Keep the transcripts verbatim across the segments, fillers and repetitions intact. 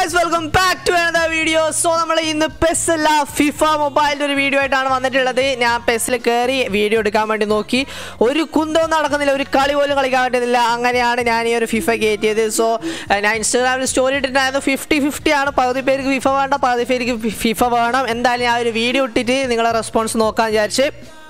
guys, welcome back to another video. So നമ്മൾ ഇന്ന് pes അല്ല ഫിഫ മൊബൈലിന്റെ ഒരു വീഡിയോ ആയിട്ടാണ് വന്നിട്ടുള്ളത്. ഞാൻ പെസ്സിൽ കയറി വീഡിയോ എടുക്കാൻ വേണ്ടി നോക്കി, ഒരു കുന്തവും നടക്കുന്നില്ല, ഒരു കളി പോലും കളിക്കാൻ പറ്റുന്നില്ല. അങ്ങനെയാണ് ഞാൻ ഈ ഒരു ഫിഫ കയറ്റിയത്. സോ ഞാൻ ഇൻസ്റ്റാഗ്രാമിൽ സ്റ്റോറി ഇട്ടിട്ടുണ്ടായിരുന്നു, ഫിഫ്റ്റി ഫിഫ്റ്റി ആണ്. പകുതി പേർക്ക് ഫിഫ വേണ്ട, പകുതി പേർക്ക് ഫിഫ വേണം. എന്തായാലും ഞാൻ ഒരു വീഡിയോ ഇട്ടിട്ട് നിങ്ങളെ റെസ്പോൺസ് നോക്കാൻ വിചാരിച്ച്.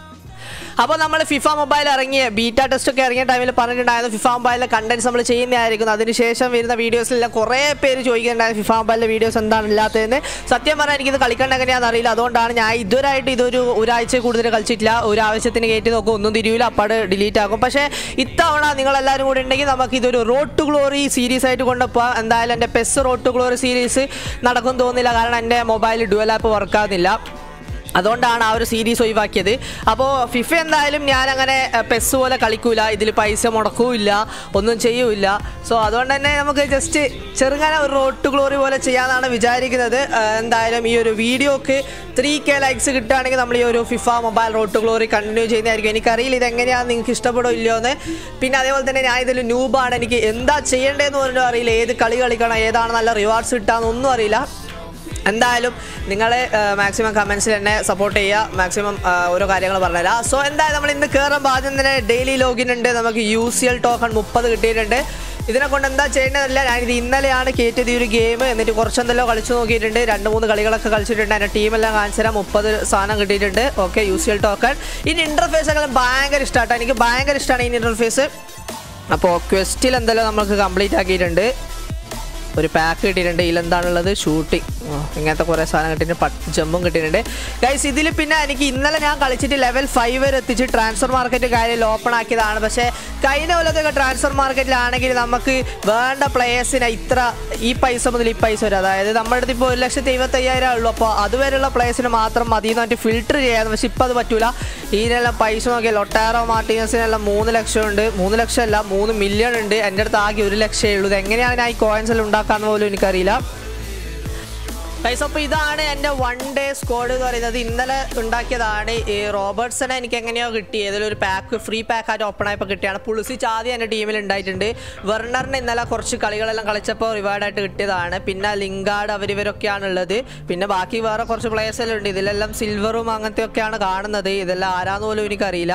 അപ്പോൾ നമ്മൾ ഫിഫ മൊബൈൽ ഇറങ്ങിയ ബീറ്റ ടെസ്റ്റ് ഒക്കെ ഇറങ്ങിയ ടൈമിൽ പറഞ്ഞിട്ടുണ്ടായിരുന്നു ഫിഫ മൊബൈലിലെ കണ്ടന്റ്സ് നമ്മൾ ചെയ്യുന്നതായിരിക്കും. അതിനുശേഷം വരുന്ന വീഡിയോസിലെല്ലാം കുറേ പേര് ചോദിക്കുന്നുണ്ടായിരുന്നു ഫിഫ മൊബൈലിലെ വീഡിയോസ് എന്താണ് ഇല്ലാത്തതെന്ന്. സത്യം പറഞ്ഞാൽ എനിക്കിത് കളിക്കേണ്ട എങ്ങനെയാണെന്ന് അറിയില്ല. അതുകൊണ്ടാണ് ഞാൻ ഇതുവരായിട്ട് ഇതൊരു ഒരാഴ്ച കൂടുതൽ കളിച്ചിട്ടില്ല. ഒരു ആവശ്യത്തിന് കയറ്റി നോക്കും, ഒന്നും തിരിയില്ല, അപ്പാട് ഡിലീറ്റ് ആക്കും. പക്ഷേ ഇത്തവണ നിങ്ങളെല്ലാവരും കൂടി ഉണ്ടെങ്കിൽ നമുക്ക് ഇതൊരു റോഡ് ടു ഗ്ലോറി സീരീസ് ആയിട്ട് കൊണ്ടുപോകാം. എന്തായാലും എൻ്റെ PES road to glory series നടക്കും തോന്നുന്നില്ല, കാരണം എൻ്റെ മൊബൈൽ ഡുവൽ ആപ്പ് വർക്കാകുന്നില്ല. അതുകൊണ്ടാണ് ആ ഒരു സീരീസ് ഒഴിവാക്കിയത്. അപ്പോൾ ഫിഫ എന്തായാലും ഞാനങ്ങനെ പെസ് പോലെ കളിക്കൂല, ഇതിൽ പൈസ മുടക്കൂല്ല, ഒന്നും ചെയ്യൂല. സോ അതുകൊണ്ട് തന്നെ നമുക്ക് ജസ്റ്റ് ചെറുങ്ങനെ ഒരു റോഡ് ടു ഗ്ലോറി പോലെ ചെയ്യാമെന്നാണ് വിചാരിക്കുന്നത്. എന്തായാലും ഈ ഒരു വീഡിയോക്ക് ത്രീ കെ ലൈക്സ് കിട്ടുകയാണെങ്കിൽ നമ്മൾ ഈ ഒരു FIFA mobile road to glory continue ചെയ്യുന്നതായിരിക്കും. എനിക്കറിയില്ല ഇതെങ്ങനെയാണ് നിങ്ങൾക്ക് ഇഷ്ടപ്പെടുമോ ഇല്ലയോ എന്ന്. പിന്നെ അതേപോലെ തന്നെ ഞാൻ ഇതിൽ ന്യൂബാണ്, എനിക്ക് എന്താ ചെയ്യേണ്ടതെന്ന് പറഞ്ഞിട്ടും അറിയില്ല, ഏത് കളി കളിക്കണം, ഏതാണ് നല്ല റിവാർഡ്സ് കിട്ടാമെന്നൊന്നും അറിയില്ല. എന്തായാലും നിങ്ങൾ മാക്സിമം കമൻസിൽ എന്നെ സപ്പോർട്ട് ചെയ്യുക, മാക്സിമം ഓരോ കാര്യങ്ങൾ പറഞ്ഞുതരാം. സോ എന്തായാലും നമ്മൾ ഇന്ന് കയറുമ്പോൾ ആദ്യം തന്നെ ഡെയിലി ലോഗിൻ ഉണ്ട്, നമുക്ക് യു സി എൽ ടോക്കൺ മുപ്പത് കിട്ടിയിട്ടുണ്ട്. ഇതിനെ കൊണ്ട് എന്താ ചെയ്യേണ്ടതല്ല, ഞാനിത് ഇന്നലെയാണ് കയറ്റിയത് ഈ ഒരു ഗെയിം. എന്നിട്ട് കുറച്ചെന്തല്ലോ കളിച്ചു നോക്കിയിട്ടുണ്ട്, രണ്ട് മൂന്ന് കളികളൊക്കെ കളിച്ചിട്ടുണ്ട്. എൻ്റെ ടീമെല്ലാം കാണിച്ചു തരാം. മുപ്പത് സാധനം കിട്ടിയിട്ടുണ്ട്. Okay, U C L token. ഇതിൻ്റെ ഇൻ്റർഫേസ് ഒക്കെ ഭയങ്കര ഇഷ്ടമാട്ടോ, എനിക്ക് ഭയങ്കര ഇഷ്ടമാണ് ഈ ഇൻ്റർഫേസ്. അപ്പോൾ ക്വസ്റ്റിൽ എന്തെല്ലോ നമുക്ക് കംപ്ലീറ്റ് ആക്കിയിട്ടുണ്ട്. ഒരു പാക്ക് കിട്ടിയിട്ടുണ്ട്. ഇതിലെന്താണുള്ളത്, ഷൂട്ടിങ്, ഇങ്ങനത്തെ കുറേ സാധനം കിട്ടിയിട്ടുണ്ട്. പത്ത് ജമ്പും കിട്ടിയിട്ടുണ്ട് ഗൈസ്. ഇതിൽ പിന്നെ എനിക്ക് ഇന്നലെ ഞാൻ കളിച്ചിട്ട് ലെവൽ ഫൈവ് വരെ എത്തിച്ച് ട്രാൻസ്ഫർ മാർക്കറ്റ് കാര്യം ഓപ്പൺ ആക്കിയതാണ്. പക്ഷേ കഴിഞ്ഞ കൊല്ലത്തൊക്കെ ട്രാൻസ്ഫർ മാർക്കറ്റിലാണെങ്കിൽ നമുക്ക് വേണ്ട പ്ലേയേഴ്സിനെ ഇത്ര ഈ പൈസ മുതൽ ഈ പൈസ വരെ, അതായത് നമ്മുടെ അടുത്ത് ഇപ്പോൾ ഒരു ലക്ഷത്തി എഴുപത്തയ്യായിരം ഉള്ളൂ. അപ്പോൾ അതുവരെയുള്ള പ്ലേയേഴ്സിന് മാത്രം മതി എന്ന് പറഞ്ഞിട്ട് ഫിൽറ്റർ ചെയ്യാമായിരുന്നു. പക്ഷെ ഇപ്പോൾ അത് പറ്റൂല. ഇതിനെല്ലാം പൈസ നോക്കിയാൽ ലൊട്ടാരോ മാർട്ടിനസിനെല്ലാം മൂന്ന് ലക്ഷം ഉണ്ട്, മൂന്ന് ലക്ഷം അല്ല മൂന്ന് മില്യൺ ഉണ്ട്. എൻ്റെ അടുത്ത് ആകെ ഒരു ലക്ഷമേ ഉള്ളൂ. എങ്ങനെയാണ് ഞാൻ ഈ കോയിൻസ് എല്ലാം ഉണ്ടാക്കാന്ന് പോലും എനിക്കറിയില്ല ഗൈസ്. അപ്പോൾ ഇതാണ് എൻ്റെ വൺ ഡേ സ്ക്വാഡ് എന്ന് പറയുന്നത്. ഇന്നലെ ഉണ്ടാക്കിയതാണ്. ഈ റോബർട്ട്സനെ എനിക്ക് എങ്ങനെയോ കിട്ടി, ഏതൊരു പാക്ക് ഫ്രീ പാക്കായിട്ട് ഓപ്പൺ ആയപ്പോൾ കിട്ടിയാണ്. പുളിസിച്ച് ആദ്യം എൻ്റെ ടീമിൽ ഉണ്ടായിട്ടുണ്ട്. വെർണറിന് ഇന്നലെ കുറച്ച് കളികളെല്ലാം കളിച്ചപ്പോൾ റിവാർഡായിട്ട് കിട്ടിയതാണ്. പിന്നെ ലിങ്കാർഡ് അവർ ഇവരൊക്കെയാണ് ഉള്ളത്. പിന്നെ ബാക്കി വേറെ കുറച്ച് പ്ലേയേഴ്സ് എല്ലാം ഉണ്ട്. ഇതിലെല്ലാം സിൽവറും അങ്ങനത്തെ ഒക്കെയാണ് കാണുന്നത്. ഇതെല്ലാം ആരാന്ന് പോലും എനിക്കറിയില്ല.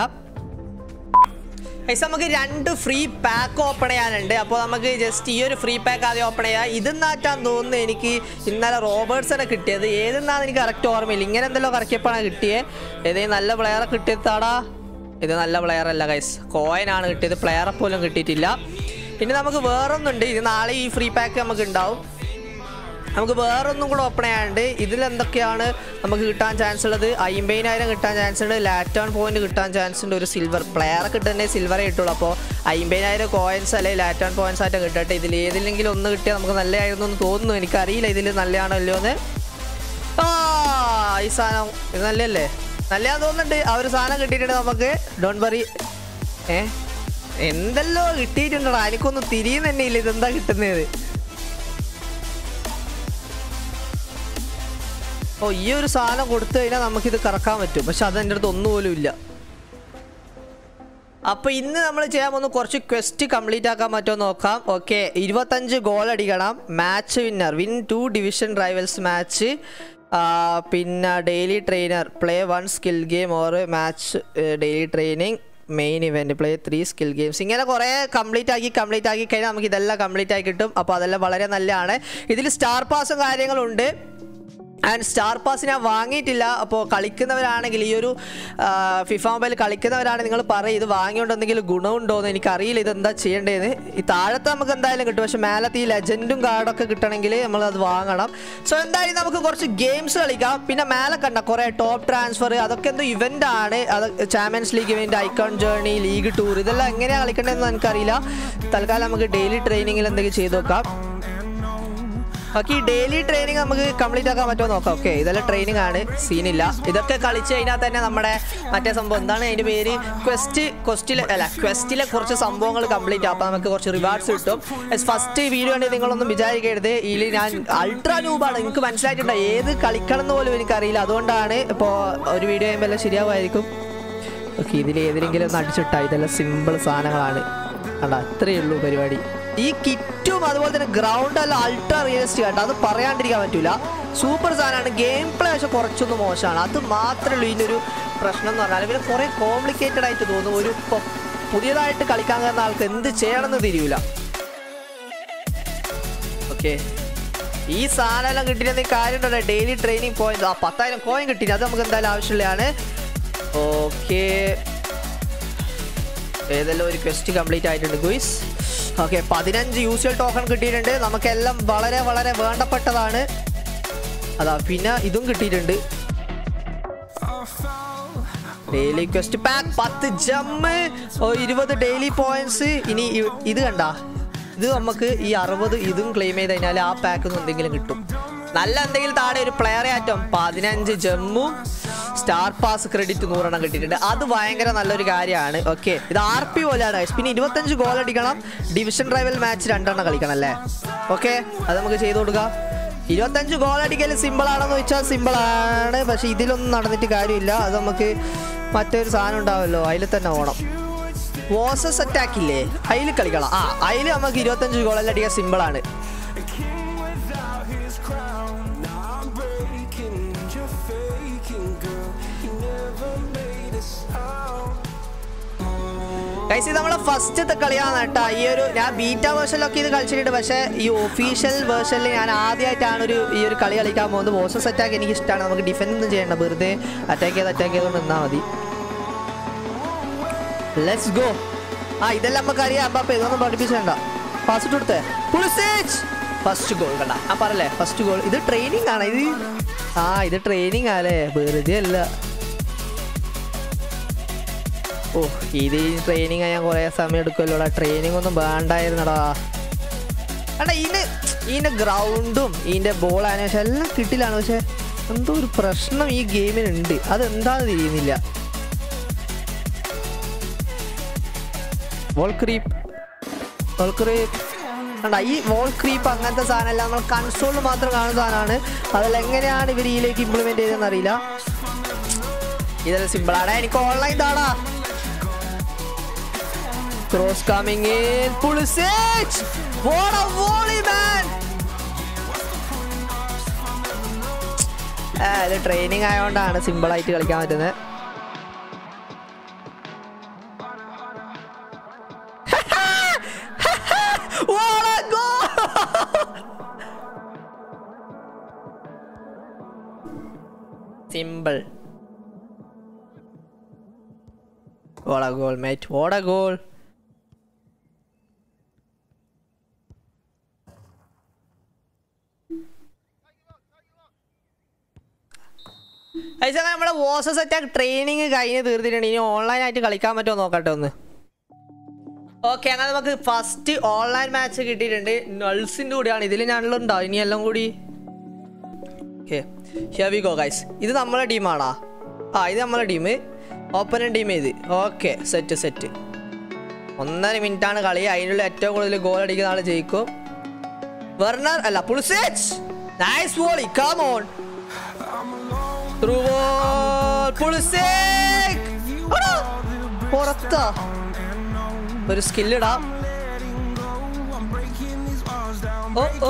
ഗൈസ് നമുക്ക് രണ്ട് ഫ്രീ പാക്ക് ഓപ്പൺ ചെയ്യാനുണ്ട്. അപ്പോൾ നമുക്ക് ജസ്റ്റ് ഈ ഒരു ഫ്രീ പാക്ക് ആദ്യം ഓപ്പൺ ചെയ്യാം. ഇതെന്നാറ്റാൻ തോന്നുന്നു എനിക്ക് ഇന്നലെ റോബർട്ട്സനെ കിട്ടിയത്. ഏതെന്നാന്ന് എനിക്ക് കറക്റ്റ് ഓർമ്മയില്ല. ഇങ്ങനെ എന്തെല്ലോ കറക്കിയപ്പോഴാണ് കിട്ടിയത്. ഏതെങ്കിലും നല്ല പ്ലെയറെ കിട്ടിയതാടാ. ഇത് നല്ല പ്ലെയർ അല്ല ഗൈസ്, കോയിനാണ് കിട്ടിയത്, പ്ലെയറെ പോലും കിട്ടിയിട്ടില്ല. പിന്നെ നമുക്ക് വേറൊന്നുണ്ട്, ഇത് നാളെ ഈ ഫ്രീ പാക്ക് നമുക്ക് ഉണ്ടാവും. നമുക്ക് വേറൊന്നും കൂടെ ഓപ്പൺ ചെയ്യാനുണ്ട്. ഇതിലെന്തൊക്കെയാണ് നമുക്ക് കിട്ടാൻ ചാൻസ് ഉള്ളത്? അമ്പതിനായിരം കിട്ടാൻ ചാൻസ് ഉണ്ട്, ലാറ്റോൺ പോയിന്റ് കിട്ടാൻ ചാൻസ് ഉണ്ട്, ഒരു സിൽവർ പ്ലെയറെ കിട്ടുന്നേ സിൽവറേ കിട്ടുള്ളൂ. അപ്പോൾ അമ്പതിനായിരം കോയിൻസ് അല്ലെങ്കിൽ ലാറ്റോൺ പോയിൻസ് ആയിട്ട് കിട്ടട്ടെ. ഇതിൽ ഏതിലെങ്കിലും ഒന്ന് കിട്ടിയാൽ നമുക്ക് നല്ലതായിരുന്നു എന്ന് തോന്നുന്നു. എനിക്കറിയില്ല ഇതിൽ നല്ലതാണോ അല്ലയോ എന്ന്. ആ ഈ സാധനം ഇത് നല്ലല്ലേ, നല്ലതാന്ന് തോന്നുന്നുണ്ട്. ആ ഒരു സാധനം കിട്ടിയിട്ടുണ്ട് നമുക്ക്. Don't worry. ഏ എന്തെല്ലോ കിട്ടിയിട്ടുണ്ടോ, എനിക്കൊന്നും തിരിയുന്ന തന്നെ ഇല്ല ഇതെന്താ കിട്ടുന്നത്. ഓ ഈ ഒരു സാധനം കൊടുത്തു കഴിഞ്ഞാൽ നമുക്കിത് കറക്കാൻ പറ്റും, പക്ഷെ അതെൻ്റെ അടുത്ത് ഒന്നുപോലും ഇല്ല. അപ്പോൾ ഇന്ന് നമ്മൾ ചെയ്യാൻ പോകുന്ന കുറച്ച് ക്വസ്റ്റ് കംപ്ലീറ്റ് ആക്കാൻ പറ്റുമോ നോക്കാം. ഓക്കെ, ഇരുപത്തഞ്ച് ഗോൾ അടിക്കണം, match winner, win to division rivals match, പിന്നെ daily trainer, play one skill game or match daily training, main event, play three skill games. ഇങ്ങനെ കുറേ കംപ്ലീറ്റ് ആക്കി കംപ്ലീറ്റ് ആക്കി കഴിഞ്ഞാൽ നമുക്ക് ഇതെല്ലാം കംപ്ലീറ്റ് ആയി കിട്ടും. അപ്പോൾ അതെല്ലാം വളരെ നല്ലതാണ്. ഇതിൽ സ്റ്റാർ പാസും കാര്യങ്ങളുണ്ട്. ആൻഡ് സ്റ്റാർ പാസ് ഞാൻ വാങ്ങിയിട്ടില്ല. അപ്പോൾ കളിക്കുന്നവരാണെങ്കിൽ ഈ ഒരു ഫിഫ മൊബൈൽ കളിക്കുന്നവരാണെങ്കിൽ നിങ്ങൾ പറയും ഇത് വാങ്ങിയോണ്ട് എന്തെങ്കിലും ഗുണമുണ്ടോ എന്ന്. എനിക്കറിയില്ല ഇതെന്താ ചെയ്യേണ്ടതെന്ന്. ഈ താഴത്തെ നമുക്ക് എന്തായാലും കിട്ടും, പക്ഷേ മേലത്തെ ഈ ലെജൻഡും കാർഡൊക്കെ കിട്ടണമെങ്കിൽ നമ്മളത് വാങ്ങണം. സോ എന്തായാലും നമുക്ക് കുറച്ച് ഗെയിംസ് കളിക്കാം. പിന്നെ മേലെ കണ്ട കുറേ ടോപ്പ് ട്രാൻസ്ഫർ, അതൊക്കെ എന്തോ ഇവൻ്റ് ആണ്. അത് champions league event, icon journey, league tour, ഇതെല്ലാം എങ്ങനെയാണ് കളിക്കേണ്ടതെന്ന് എനിക്കറിയില്ല. തൽക്കാലം നമുക്ക് ഡെയിലി ട്രെയിനിങ്ങിൽ എന്തെങ്കിലും ചെയ്ത് നോക്കാം. ഓക്കെ, ഈ ഡെയിലി ട്രെയിനിങ് നമുക്ക് കംപ്ലീറ്റ് ആക്കാൻ പറ്റുമോ നോക്കാം. ഓക്കെ, ഇതെല്ലാം ട്രെയിനിങ് ആണ്, സീനില്ല. ഇതൊക്കെ കളിച്ച് കഴിഞ്ഞാൽ തന്നെ നമ്മുടെ മറ്റേ സംഭവം എന്താണ് അതിൻ്റെ പേര്, ക്വസ്റ്റ് ക്വസ്റ്റിലെ അല്ല ക്വസ്റ്റിലെ കുറച്ച് സംഭവങ്ങൾ കംപ്ലീറ്റ് ആക്കാം. നമുക്ക് കുറച്ച് റിവാർഡ്സ് കിട്ടും. ഫസ്റ്റ് വീഡിയോ ആണെങ്കിൽ നിങ്ങളൊന്നും വിചാരിക്കരുത് ഇതിൽ ഞാൻ അൾട്രാ ന്യൂബാണ്, എനിക്ക് മനസ്സിലായിട്ടുണ്ട് ഏത് കളിക്കണം എന്ന് പോലും എനിക്കറിയില്ല. അതുകൊണ്ടാണ് ഇപ്പോൾ ഒരു വീഡിയോ ചെയ്യുമ്പോൾ എല്ലാം ശരിയാവുമായിരിക്കും. ഓക്കെ, ഇതിൽ ഏതെങ്കിലും ഒന്ന് അടിച്ചിട്ടാ. ഇതെല്ലാം സിമ്പിൾ സാധനങ്ങളാണ്, കണ്ട അത്രയേ ഉള്ളൂ പരിപാടി. ഈ കിറ്റും അതുപോലെ തന്നെ ഗ്രൗണ്ട് അല്ല അൾട്രാ റിയലിസ്റ്റിക് ആയിട്ട്, അത് പറയാണ്ടിരിക്കാൻ പറ്റൂല. സൂപ്പർ സാധനമാണ്. ഗെയിം പ്ലേ പക്ഷെ കുറച്ചൊന്നും മോശമാണ്. അത് മാത്രമേ ഉള്ളൂ ഇതിൻ്റെ ഒരു പ്രശ്നം എന്ന് പറഞ്ഞാൽ. പിന്നെ കുറേ കോംപ്ലിക്കേറ്റഡ് ആയിട്ട് തോന്നും. ഒരു പുതിയതായിട്ട് കളിക്കാൻ കയറുന്ന ആൾക്ക് എന്ത് ചെയ്യണമെന്ന് തിരിയൂല. ഓക്കെ, ഈ സാധനം എല്ലാം കിട്ടിയിരുന്ന കാര്യമുണ്ടല്ലോ. ഡെയിലി ട്രെയിനിങ് പോയിന്റ്, ആ പത്തായിരം കോയിൻ കിട്ടി. അത് നമുക്ക് എന്തായാലും ആവശ്യമുള്ളതാണ്. ഓക്കെ, ഏതെല്ലാം ഒരു ക്വസ്റ്റ് കംപ്ലീറ്റ് ആയിട്ടുണ്ട് ഗുയ്സ്. ഓക്കെ, പതിനഞ്ച് യൂസ്വൽ ടോക്കൺ കിട്ടിയിട്ടുണ്ട്. നമുക്കെല്ലാം വളരെ വളരെ വേണ്ടപ്പെട്ടതാണ്. അതാ, പിന്നെ ഇതും കിട്ടിയിട്ടുണ്ട്. ഡെയിലി ക്വസ്റ്റ് പാക്ക്, പത്ത് ജമ്മ്, ഇരുപത് ഡെയിലി പോയിന്റ്സ്. ഇനി ഇത് കണ്ട, ഇത് നമുക്ക് ഈ അറുപത് ഇതും ക്ലെയിം ചെയ്ത് കഴിഞ്ഞാൽ ആ പാക്കിൽ നിന്ന് എന്തെങ്കിലും കിട്ടും. നല്ല എന്തെങ്കിലും താഴെ ഒരു പ്ലെയർ ആറ്റം പതിനഞ്ച് ജമ്മും സ്റ്റാർ പാസ് ക്രെഡിറ്റ് നൂറെണ്ണം കിട്ടിയിട്ടുണ്ട്. അത് ഭയങ്കര നല്ലൊരു കാര്യമാണ്. ഓക്കെ, ഇത് ആർ പി പോലെയാണ്. പിന്നെ ഇരുപത്തഞ്ച് ഗോൾ അടിക്കണം. ഡിവിഷൻ റൈവൽ മാച്ച് രണ്ടെണ്ണം കളിക്കണം അല്ലേ? ഓക്കെ, അത് നമുക്ക് ചെയ്ത് കൊടുക്കാം. ഇരുപത്തഞ്ച് ഗോൾ അടിക്കൽ സിമ്പിൾ ആണെന്ന് വെച്ചാൽ സിമ്പിൾ ആണ്. പക്ഷെ ഇതിലൊന്നും നടന്നിട്ട് കാര്യമില്ല. അത് നമുക്ക് മറ്റൊരു സാധനം ഉണ്ടാവുമല്ലോ, അതിൽ തന്നെ ഓണം. വോസസ് അറ്റാക്ക് ഇല്ലേ, അതിൽ കളിക്കണം. ആ, അതിൽ നമുക്ക് ഇരുപത്തഞ്ച് ഗോളെല്ലാം അടിക്കാൻ സിമ്പിളാണ്. ഗൈസ്, ഇത് നമ്മളെ ഫസ്റ്റത്തെ കളിയാണ് കേട്ടോ. ഈ ഒരു ഞാൻ ബീറ്റ വേർഷനിലൊക്കെ ഇത് കളിച്ചിട്ടുണ്ട്. പക്ഷേ ഈ ഒഫീഷ്യൽ വേർഷനിൽ ഞാൻ ആദ്യമായിട്ടാണ് ഒരു ഈ ഒരു കളി കളിക്കാൻ പോകുന്നത്. വോസസ് അറ്റാക്ക് എനിക്ക് ഇഷ്ടമാണ്. നമുക്ക് ഡിഫെൻഡ് ഒന്നും ചെയ്യണ്ട, വെറുതെ അറ്റാക്ക് ചെയ്ത് അറ്റാക്ക് ചെയ്തുകൊണ്ട് നിന്നാൽ മതി. Let's go. ആ, ഇതെല്ലാം നമുക്കറിയാം. അപ്പൊ ഇതൊന്നും പഠിപ്പിച്ചേണ്ട. ഫസ്റ്റ് കൊടുത്തേ ഫസ്റ്റ് ഗോൾ കണ്ട. ആ പറയല്ലേ, ഫസ്റ്റ് ഗോൾ. ഇത് ട്രെയിനിങ് ആണ് ഇത്. ആ, ഇത് ട്രെയിനിങ് ആണല്ലേ, വെറുതെ അല്ല. ഓ, ഇത് ട്രെയിനിങ് ഞാൻ കുറേ സമയം എടുക്കുമല്ലോടാ. ട്രെയിനിങ് ഒന്നും വേണ്ടായിരുന്നടാ. എടാ, ഇതിന് ഇതിൻ്റെ ഗ്രൗണ്ടും ഇതിൻ്റെ ബോൾ ആനിമേഷൻ എല്ലാം കിട്ടില്ലാണ്. പക്ഷെ എന്തോ ഒരു പ്രശ്നം ഈ ഗെയിമിനുണ്ട്. അതെന്താണെന്ന് തിരിയുന്നില്ല. വോൾ ക്രീപ്പ് വോൾ ക്രീപ്പ് കണ്ട. ഈ വോൾ ക്രീപ്പ് അങ്ങനത്തെ സാധനമല്ല, നമ്മൾ കൺസോളിൽ മാത്രം കാണുന്ന സാധനമാണ്. അതെല്ലാം എങ്ങനെയാണ് ഇവർ ഇതിലേക്ക് ഇംപ്ലിമെന്റ് ചെയ്തതെന്ന് അറിയില്ല. ഇതെല്ലാം സിമ്പിളാണ്. എനിക്ക് ഓൺലൈൻ താടാ. Cross coming in, Pulisic, what a volley man. ഇത് ട്രെയിനിങ് ആയതുകൊണ്ടാണ് സിമ്പിളായിട്ട് കളിക്കാൻ പറ്റുന്നത്. Simple. What a goal, mate. What a goal. നമ്മുടെ വോസസ് അറ്റാക്ക് ട്രെയിനിങ് കഴിഞ്ഞ് തീർത്തിട്ടുണ്ട്. ഇനി ഓൺലൈൻ ആയിട്ട് കളിക്കാൻ പറ്റുമോ നോക്കട്ടെ ഒന്ന്. ഓക്കെ, അങ്ങനെ നമുക്ക് ഫസ്റ്റ് ഓൺലൈൻ മാച്ച് കിട്ടിയിട്ടുണ്ട്. നൾസിൻ്റെ കൂടെയാണ്. ഇതിൽ ഞാനുണ്ടോ ഇനി എല്ലാം കൂടി. Okay, here we go guys. ഇത് നമ്മളെ ടീമാണാ. ആ, ഇത് നമ്മളെ ടീം. ഓപ്പണന്റ് ടീം ഇത്. Okay, set set. ഒന്നര മിനിറ്റാണ് കളി. അതിനുള്ള ഏറ്റവും കൂടുതൽ ഗോൾ അടിക്കുന്ന ആൾ ജയിക്കും. വെർണർ അല്ല, Pulisic. Nice volley, come on. Through ball, Pulisic. പുറത്താ. ഒരു സ്കില്ലിടാം. ഓ ഓ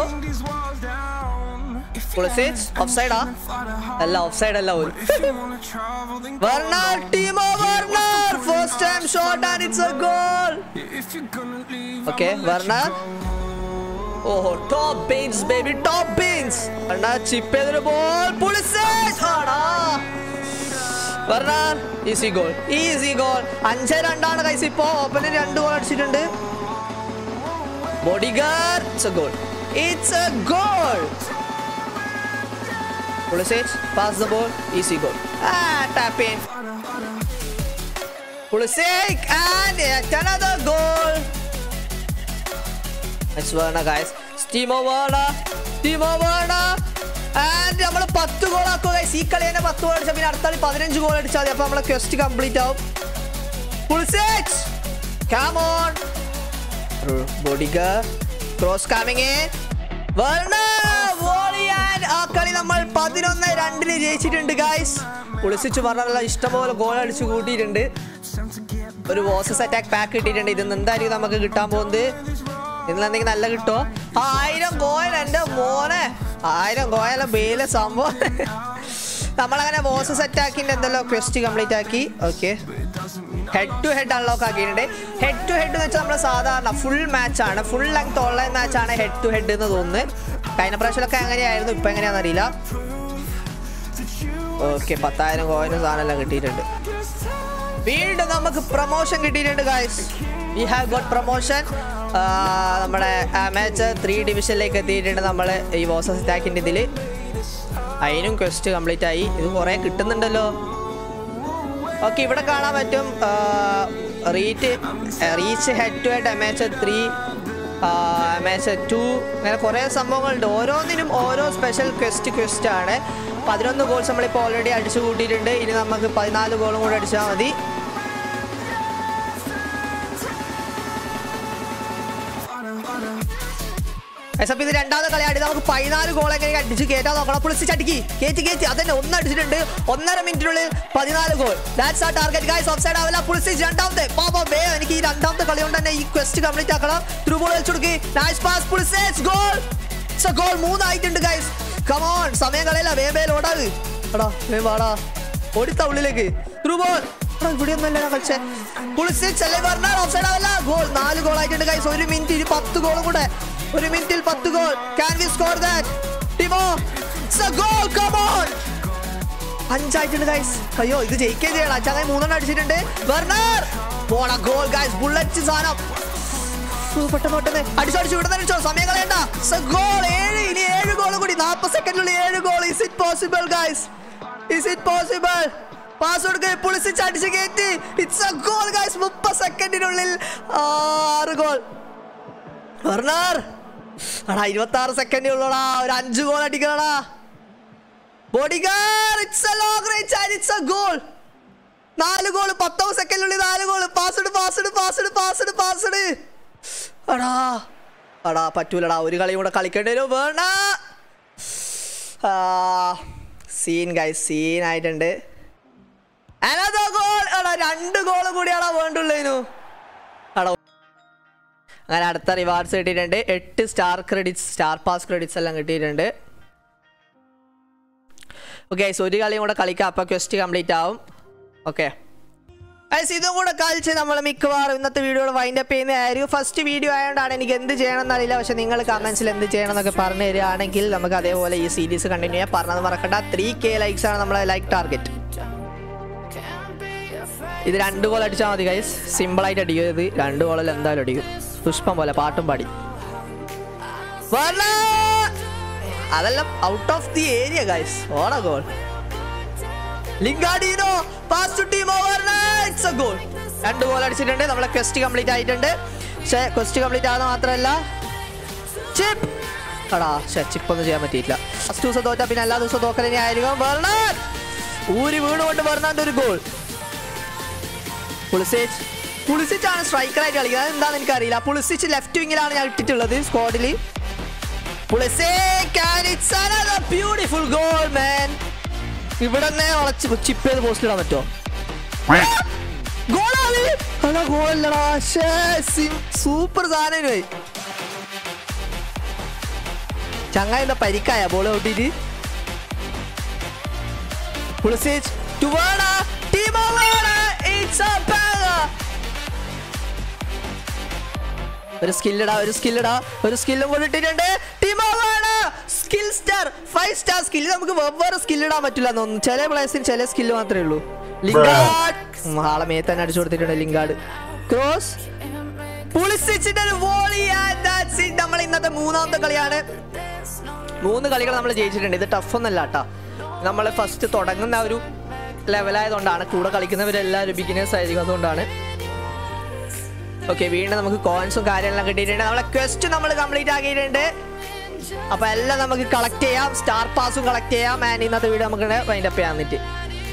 പുളിസേജ് ഓഫ്സൈഡാ? അല്ല, ഓഫ്സൈഡ് അല്ല. ഒരു Werner, Timo Werner, first time shot and it's a goal. Okay, Werner. ഓഹോ, top bins baby, top bins. Werner chip ചെയ്തൊരു ബോൾ, പുളിസേജ്. ആടാ, Werner. Easy goal, easy goal. അഞ്ച് രണ്ടാണ് ഗൈസ്. ഇപ്പോ ഓപ്പണിന് രണ്ട് ഗോൾ അടിച്ചിട്ടുണ്ട്. Bodyguard, it's a goal, it's a goal. Pulisic, pass the ball, easy goal. Ah, tap in. Pulisic, and yet another goal. It's Werner, guys. Timo Werner, Timo Werner, and നമ്മൾ പത്ത് goal ആക്കുക guys. ഈ കളി തന്നെ പത്ത് goal അടിച്ചാൽ പിന്നെ അടുത്ത കളി പതിനഞ്ച് ഗോൾ അടിച്ചാൽ മതി. അപ്പോൾ നമ്മളെ ക്വസ്റ്റ് കംപ്ലീറ്റ് ആവും. Pulisic, come on. Bodiger, cross coming in. Werner, volley and ആ കളി നമ്മൾ പതിനൊന്ന് രണ്ടിന് ജയിച്ചിട്ടുണ്ട് ഗൈസ്. പുളിസിച്ച് പറഞ്ഞ ഇഷ്ടംപോലെ ഗോൾ അടിച്ച് കൂട്ടിയിട്ടുണ്ട്. ഒരു വോസസ് അറ്റാക്ക് പാക്ക് കിട്ടിയിട്ടുണ്ട്. ഇത് എന്തായാലും നമുക്ക് കിട്ടാൻ പോകുന്നത്. നിങ്ങൾ എന്തെങ്കിലും നല്ല കിട്ടോ? ആയിരം കോയിൻ എൻ്റെ മോനെ, ആയിരം കോയിലെ ബേലെ സംഭവം. നമ്മളങ്ങനെ ബോസ് സെറ്റ് ആക്കിയിട്ട് എന്തല്ലോ ക്വസ്റ്റ് കംപ്ലീറ്റ് ആക്കി. Okay, head to head unlock ആക്കിയിട്ടുണ്ട്. ഹെഡ് ടു ഹെഡ് എന്ന് വെച്ചാൽ നമ്മൾ സാധാരണ ഫുൾ മാച്ച് ആണ്, ഫുൾ ലെങ്ത് ഓൺലൈൻ മാച്ച് ആണ് ഹെഡ് ടു ഹെഡ് എന്ന് തോന്നുന്നു. കഴിഞ്ഞ പ്രാവശ്യമൊക്കെ എങ്ങനെയായിരുന്നു, ഇപ്പം എങ്ങനെയാണെന്ന് അറിയില്ല. ഓക്കെ, പത്തായിരം കോയിനും സാധനമെല്ലാം കിട്ടിയിട്ടുണ്ട്. വീണ്ടും നമുക്ക് പ്രൊമോഷൻ കിട്ടിയിട്ടുണ്ട് guys. We have got promotion. നമ്മുടെ അമേച്ചർ ത്രീ ഡിവിഷനിലേക്ക് എത്തിയിട്ടുണ്ട് നമ്മൾ ഈ ബോസ് സ്റ്റാക്കിൻ്റെ ഇതിൽ. അതിനും ക്വസ്റ്റ് കംപ്ലീറ്റ് ആയി. ഇത് കുറേ കിട്ടുന്നുണ്ടല്ലോ. ഓക്കെ, ഇവിടെ കാണാൻ പറ്റും റീറ്റ് reach head to head amateur three, amateur two, അങ്ങനെ കുറേ സംഭവങ്ങളുണ്ട്. ഓരോന്നിനും ഓരോ സ്പെഷ്യൽ ക്വസ്റ്റ് ക്വസ്റ്റ് ആണ്. പതിനൊന്ന് ഗോൾസ് നമ്മളിപ്പോൾ ഓൾറെഡി അടിച്ചു കൂട്ടിയിട്ടുണ്ട്. ഇനി നമുക്ക് പതിനാല് ഗോളും കൂടെ അടിച്ചാൽ മതി. എസ് ഇത് രണ്ടാമത്തെ കളിയായിട്ട് നമുക്ക് പതിനാല് ഗോൾ എങ്ങനെ അടിച്ച് കയറ്റാൻ നോക്കണം. പുളിച്ച് ചടിക്കി കയറ്റി കയറ്റി അതന്നെ ഒന്ന് അടിച്ചിട്ടുണ്ട്. ഒന്നര മിനിറ്റിനുള്ളിൽ പതിനാല് goal. That's a target guys. Offside ആവില്ല. പുളിച്ച് രണ്ടാമത്തെ പാപ്പ ബേ എനിക്ക് ഈ രണ്ടാമത്തെ കളി കൊണ്ട് തന്നെ ഈ ക്വസ്റ്റ് കംപ്ലീറ്റ് ആക്കണം. ത്രൂ ബോൾ വെച്ച് കൊടുക്കി. Nice pass. Pulisic goal. It's a goal. മൂന്നായിട്ടുണ്ട് ഗൈസ്. കം ഓൺ, സമയം കളയില്ല. വേ വേ ലോടാവ് എടാ, വേ വാടാ, ഓടിത്ത ഉള്ളിലേക്ക്. Through ball. ഇവിടെ ഒന്നല്ല കളിച്ചേ. പുളിച്ച് ചെല്ലേ പറഞ്ഞാൽ ഓഫ്സൈഡ് ആവില്ല. ഗോൾ. നാല് ഗോൾ ആയിട്ടുണ്ട് ഗൈസ്. ഒരു മിനിറ്റ് ഇനി പത്ത് ഗോളും കൂടെ. ഒരു മിനിറ്റിൽ പത്ത് goal. Can we score that? Timo, it's a goal. Come on. അഞ്ചായിട്ടുണ്ട് ഗൈസ്. അയ്യോ, ഇത് ജയിക്കുകയും ചെയ്യണം. ചങ്ങായി മൂന്നെണ്ണം അടിച്ചിട്ടുണ്ട്. വെർണർ പോണ ഗോൾ ഗൈസ്. ബുള്ളറ്റ് സാധനം പെട്ടെന്ന് പെട്ടെന്ന് അടിച്ചു അടിച്ചു ഇവിടെ അടിച്ചോ. സമയം കളയണ്ട. ഗോൾ. ഏഴ്. ഇനി ഏഴ് ഗോൾ കൂടി. നാൽപ്പത് സെക്കൻഡിനുള്ളിൽ ഏഴ് goal. Is it possible guys? Is it possible? Pass കൊടുക്കുക. പുളിച്ച് അടിച്ച് കയറ്റി. It's a goal guys. മുപ്പത് സെക്കൻഡിനുള്ളിൽ ആറ് ഗോൾ. വെർണർ അടാ, ഇരുപത്തി ആറ് സെക്കൻഡേ ഉള്ളൂടാ. ഒരു അഞ്ച് ഗോൾ അടിക്കണടാ. Bodyguard. It's a long range and it's a goal. നാല് ഗോൾ പത്തൊമ്പത് സെക്കൻഡിനുള്ളിൽ നാല് goal. Passed passed passed passed passed. അടാ അടാ പറ്റൂലടാ. ഒരു കളി കൂടെ കളിക്കേണ്ടി വരും. വേണ്ട. സീൻ ഗൈസ്, സീൻ ആയിട്ടുണ്ട്. Another goal. എടാ, രണ്ട് ഗോൾ കൂടിയാടാ വേണ്ടുള്ളതിനു. അടാ, അങ്ങനെ അടുത്ത റിവാർഡ്സ് കിട്ടിയിട്ടുണ്ട്. എട്ട് star credits, star pass credits എല്ലാം കിട്ടിയിട്ടുണ്ട്. ഓക്കെ, ഒരു കളിയും കൂടെ കളിക്കാം. അപ്പോൾ ക്വസ്റ്റ് കംപ്ലീറ്റ് ആവും. ഓക്കെ ഗൈസ്, ഇതും കൂടെ കളിച്ച് നമ്മൾ മിക്കവാറും ഇന്നത്തെ വീഡിയോയിൽ വൈൻഡ് അപ്പ് ചെയ്യുന്നതായിരിക്കും. ഫസ്റ്റ് വീഡിയോ ആയതുകൊണ്ടാണ് എനിക്ക് എന്ത് ചെയ്യണമെന്ന് അറിയില്ല. പക്ഷേ നിങ്ങൾ കമൻസിൽ എന്ത് ചെയ്യണം എന്നൊക്കെ പറഞ്ഞു തരികയാണെങ്കിൽ നമുക്ക് അതേപോലെ ഈ സീരീസ് കണ്ടിന്യൂ ചെയ്യാം. പറഞ്ഞത് മറക്കണ്ട. ത്രീ കെ ലൈക്സ് ആണ് നമ്മളെ ലൈക്ക് ടാർഗറ്റ്. ഇത് രണ്ട് ഗോൾ അടിച്ചാൽ മതി ഗൈസ്. സിമ്പിളായിട്ട് അടിക്കും. ഇത് രണ്ട് ഗോളിൽ എന്തായാലും അടിക്കും. പുഷ്പം പോലെ പാട്ടും പാടി. അതെല്ലാം out of the area guys. ഓട ഗോൾ. ലിംഗാഡിനോ pass to Timo Werner. It's a goal. രണ്ട് ഗോൾ അടിച്ചിട്ടുണ്ട്. നമ്മളെ ക്വസ്റ്റ് കംപ്ലീറ്റ് ആയിട്ടുണ്ട്. പക്ഷേ ക്വസ്റ്റ് കംപ്ലീറ്റ് ആകുന്ന മാത്രമല്ല ചിപ്പ്. എടാ, ചിപ്പ് ഒന്നും ചെയ്യാൻ പറ്റിയില്ല. ഫസ്റ്റ് ദിവസം തോറ്റാ പിന്നെ എല്ലാ ദിവസവും തോക്കൽ തന്നെ ആയിരിക്കും. വെർണർ ഊരി വീണുകൊണ്ട് വെർണറിന്റെ ഒരു ഗോൾ. പുളിസിച്ച് പുളിസിച്ച് ആണ് സ്ട്രൈക്കറായിട്ട് കളിക്കുന്നത്. എന്താണെന്ന് എനിക്കറിയില്ല. പുളിസിച്ച് ലെഫ്റ്റ് വിങ്ങിലാണ് ഞാൻ ഇട്ടിട്ടുള്ളത് സ്ക്വാഡിൽ. ബ്യൂട്ടിഫുൾ ഗോൾ മാൻ. ഇവിടെ തന്നെ വളച്ച് ചിപ്പ് ചെയ്ത് പോസ്റ്റ് ഇടാൻ പറ്റുമോ? ഗോളാണ്. അല്ല, ഗോളല്ലടാ. സൂപ്പർ സാധനം. ചങ്ങായി എന്താ പരിക്കായ ബോൾ ഔട്ടിട്ട്? Pulisic to Werner. Timo Werner. It's a banger. ഒരു സ്കില്ലിടാ, ഒരു സ്കില്ലിടാ, ഒരു സ്കില്ലും കൂടി ഇട്ടിട്ടുണ്ട്. Timo Werner skill star, five star skill. നമുക്ക് വെവ്വേറെ സ്കില്ലിടാൻ പറ്റില്ല എന്നൊന്നും. ചില പ്ലേയേഴ്സിന് ചില സ്കില്ല് മാത്രമേ ഉള്ളൂ. ലിംഗാർഡ് ആളെ മേത്ത് തന്നെ അടിച്ചു കൊടുത്തിട്ടുണ്ട്. Lingard cross. പുളിസിച്ചിന്റെ ഒരു വോളി. And that's it. നമ്മൾ ഇന്നത്തെ മൂന്നാമത്തെ കളിയാണ്. മൂന്ന് കളികൾ നമ്മൾ ജയിച്ചിട്ടുണ്ട്. ഇത് ടഫ് ഒന്നല്ല കേട്ടോ. നമ്മൾ ഫസ്റ്റ് തുടങ്ങുന്ന ഒരു ലെവലായതുകൊണ്ടാണ്. കൂടെ കളിക്കുന്നവരെല്ലാവരും ബിഗിനേഴ്സ് ആയിരിക്കും, അതുകൊണ്ടാണ്. ഓക്കെ, വീണ്ടും നമുക്ക് കോയിൻസും കാര്യങ്ങളെല്ലാം കിട്ടിയിട്ടുണ്ട്. നമ്മളെ ക്വസ്റ്റ് നമ്മൾ കംപ്ലീറ്റ് ആക്കിയിട്ടുണ്ട്. അപ്പോൾ എല്ലാം നമുക്ക് കളക്ട് ചെയ്യാം. സ്റ്റാർ പാസും കളക്ട് ചെയ്യാം. ആൻഡ് ഇന്നത്തെ വീഡിയോ നമുക്ക് വൈൻഡ് അപ്പ് ചെയ്യാൻ പറ്റി.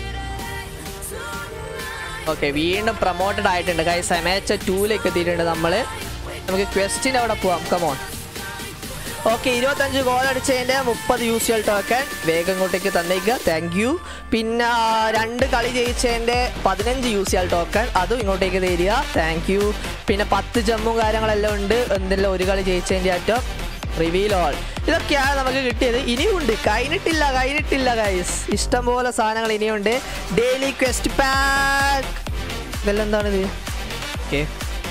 ഓക്കെ, വീണ്ടും പ്രൊമോട്ടഡ് ആയിട്ടുണ്ട് ഗൈസ്. അമേച്ചർ ടൂലേക്ക് എത്തിയിട്ടുണ്ട് നമ്മൾ. നമുക്ക് ക്വസ്റ്റിൻ്റെ അവിടെ പോവാം. കമോൺ. ഓക്കെ, ഇരുപത്തഞ്ച് ഗോൾ അടിച്ചതിൻ്റെ മുപ്പത് യു സി എൽ ടോക്കൺ വേഗം ഇങ്ങോട്ടേക്ക് തന്നേക്കുക. Thank you. പിന്നെ രണ്ട് കളി ജയിച്ചതിൻ്റെ പതിനഞ്ച് യു സി എൽ ടോക്കൺ അതും ഇങ്ങോട്ടേക്ക് തരിക. Thank you. പിന്നെ പത്ത് ജമ്മും കാര്യങ്ങളെല്ലാം ഉണ്ട്. എന്തെല്ലാം ഒരു കളി ജയിച്ചതിൻ്റെ അറ്റം റിവീൽ ഓൾ ഇതൊക്കെയാണ് നമുക്ക് കിട്ടിയത്. ഇനിയുണ്ട്, കഴിഞ്ഞിട്ടില്ല കഴിഞ്ഞിട്ടില്ല ഗൈസ്. ഇഷ്ടംപോലെ സാധനങ്ങൾ ഇനിയുണ്ട്. ഡെയിലി ക്വസ്റ്റ് പാക്ക് ഇതെല്ലാം എന്താണിത്? ഓക്കെ,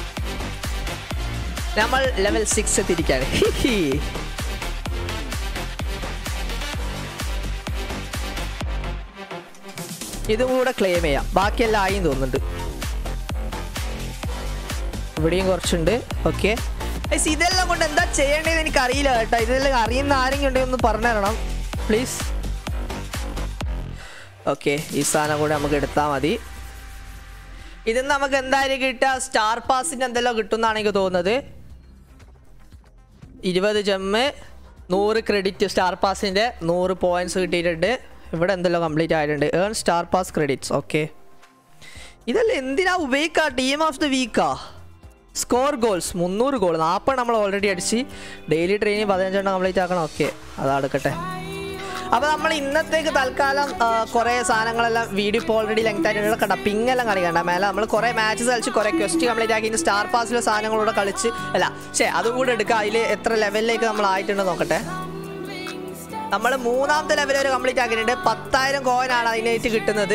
നമ്മൾ ലെവൽ സിക്സ് എത്തിയിരിക്കുകയാണ്. ഇതും കൂടെ ക്ലെയിം ചെയ്യാം. ബാക്കിയെല്ലാം ആയി തോന്നുന്നുണ്ട്. ഇവിടെയും കുറച്ചുണ്ട്. ഓക്കെ, ഇതെല്ലാം കൊണ്ട് എന്താ ചെയ്യേണ്ടതെന്ന് എനിക്ക് അറിയില്ല കേട്ടോ. ഇതെല്ലാം അറിയുന്ന ആരെങ്കിലും ഉണ്ടെങ്കിൽ ഒന്ന് പറഞ്ഞു തരണം പ്ലീസ്. ഓക്കെ, ഈ സാധനം കൂടെ നമുക്ക് എടുത്താൽ മതി. ഇതിന് നമുക്ക് എന്തായാലും കിട്ടുക സ്റ്റാർ പാസിൻ്റെ എന്തെല്ലാം കിട്ടും എന്നാണ് എനിക്ക് തോന്നുന്നത്. ഇരുപത് ജമ്മ്, നൂറ് ക്രെഡിറ്റ്. സ്റ്റാർ പാസിൻ്റെ നൂറ് പോയിന്റ്സ് കിട്ടിയിട്ടുണ്ട്. ഇവിടെ എന്തെല്ലാം കംപ്ലീറ്റ് ആയിട്ടുണ്ട്. Earn star pass credits. Okay, ഇതെല്ലാം എന്തിനാ ഉപയോഗിക്കുക? ടീം ഓഫ് ദ വീക്കാ. സ്കോർ ഗോൾസ് മുന്നൂറ് ഗോൾ, നാൽപ്പത് നമ്മൾ ഓൾറെഡി അടിച്ച്. ഡെയിലി ട്രെയിനിങ് പതിനഞ്ചെണ്ണം കംപ്ലീറ്റ് ആക്കണം. ഓക്കെ, അതെടുക്കട്ടെ. അപ്പോൾ നമ്മൾ ഇന്നത്തേക്ക് തൽക്കാലം കുറേ സാധനങ്ങളെല്ലാം വീഡിയോ ഇപ്പോൾ ഓൾറെഡി ലെങ്ത് ആയിട്ട് കണ്ട പിങ്ങെല്ലാം കളിക്കണ്ട. മേലെ നമ്മൾ കുറേ മാച്ചസ് കളിച്ച് കുറേ ക്വസ്റ്റ് കംപ്ലീറ്റ് ആക്കി. ഇനി സ്റ്റാർ പാസിലെ സാധനങ്ങളൂടെ കളിച്ച് അല്ല ശേ അതും കൂടെ എടുക്കുക. അതിൽ എത്ര ലെവലിലേക്ക് നമ്മൾ ആയിട്ടുണ്ട് നോക്കട്ടെ. നമ്മൾ മൂന്നാമത്തെ ലെവൽ വരെ കംപ്ലീറ്റ് ആക്കിയിട്ടുണ്ട്. പത്തായിരം കോയിനാണ് അതിനായിട്ട് കിട്ടുന്നത്.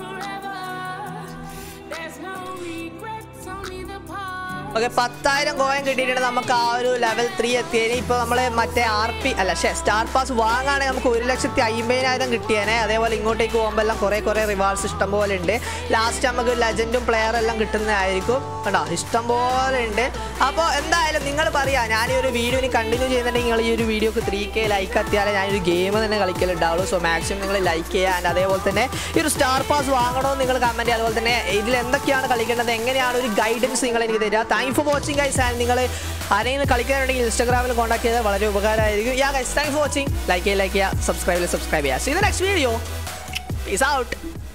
ഓക്കെ, പത്തായിരം കോയിൻ കിട്ടിയിട്ടുണ്ട് നമുക്ക് ആ ഒരു ലെവൽ ത്രീ എത്തിയതിന്. ഇപ്പോൾ നമ്മൾ മറ്റേ ആർ പി അല്ല ശേ സ്റ്റാർ പാസ് വാങ്ങുകയാണെങ്കിൽ നമുക്ക് ഒരു ലക്ഷത്തി അമ്പതിനായിരം കിട്ടിയേനെ. അതേപോലെ ഇങ്ങോട്ടേക്ക് പോകുമ്പോൾ എല്ലാം കുറേ കുറേ റിവാർഡ്സ് ഇഷ്ടം പോലെ ഉണ്ട്. ലാസ്റ്റ് നമുക്ക് ലെജൻഡും പ്ലെയറെല്ലാം കിട്ടുന്നതായിരിക്കും കേട്ടോ. ഇഷ്ടം പോലെ ഉണ്ട്. അപ്പോൾ എന്തായാലും നിങ്ങൾ പറയാം, ഞാൻ ഈ ഒരു വീഡിയോ ഇനി കണ്ടിന്യൂ ചെയ്യുന്നുണ്ടെങ്കിൽ നിങ്ങൾ ഈ ഒരു വീഡിയോക്ക് ത്രീ കെ ലൈക്ക് എത്തിയാലേ ഞാനൊരു ഗെയിം തന്നെ കളിക്കലുണ്ടാവുള്ളൂ. സോ മാക്സിമം നിങ്ങൾ ലൈക്ക് ചെയ്യുക. ആൻഡ് അതേപോലെ തന്നെ ഈ ഒരു സ്റ്റാർ പാസ് വാങ്ങണമെന്ന് നിങ്ങൾ കമൻറ്റ് ചെയ്യുക. അതുപോലെ തന്നെ ഇതിൽ എന്തൊക്കെയാണ് കളിക്കേണ്ടത്, എങ്ങനെയാണ് ഒരു ഗൈഡൻസ് നിങ്ങൾ എനിക്ക് തരിക. Thank for watching guys. And നിങ്ങൾ ആരെങ്കിലും കളിക്കാനുണ്ടെങ്കിൽ ഇൻസ്റ്റാഗ്രാമിൽ കോൺടാക്ട് ചെയ്താൽ വളരെ ഉപകാരമായിരിക്കും. Yeah guys, thank for watching. Like ചെയ്യുക, ലൈക്ക് ചെയ്യുക, സബ്സ്ക്രൈബ് ചെയ്യുക, സബ്സ്ക്രൈബ് ചെയ്യുക. See the next video. Peace out.